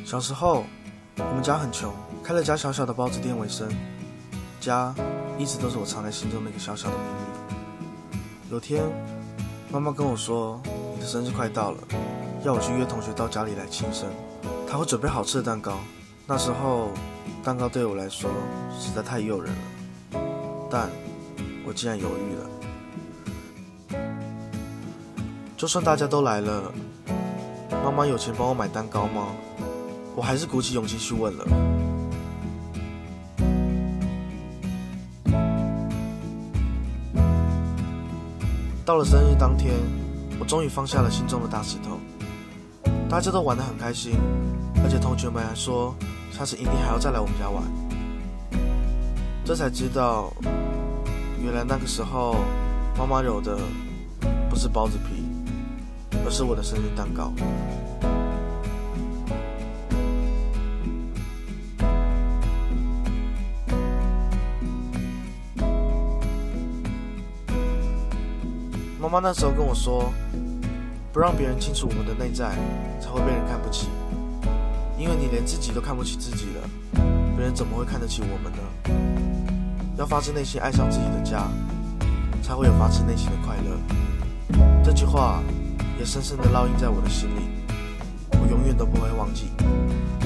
小时候，我们家很穷，开了家小小的包子店为生。家一直都是我藏在心中那个小小的秘密。有天，妈妈跟我说：“你的生日快到了，要我去约同学到家里来庆生。她会准备好吃的蛋糕。”那时候，蛋糕对我来说实在太诱人了，但我竟然犹豫了。就算大家都来了，妈妈有钱帮我买蛋糕吗？我还是鼓起勇气去问了。到了生日当天，我终于放下了心中的大石头。大家都玩得很开心，而且同学们还说下次一定还要再来我们家玩。这才知道，原来那个时候妈妈揉的不是包子皮，而是我的生日蛋糕。妈妈那时候跟我说，不让别人清楚我们的内在，才会被人看不起。因为你连自己都看不起自己了，别人怎么会看得起我们呢？要发自内心爱上自己的家，才会有发自内心的快乐。这句话也深深地烙印在我的心里，我永远都不会忘记。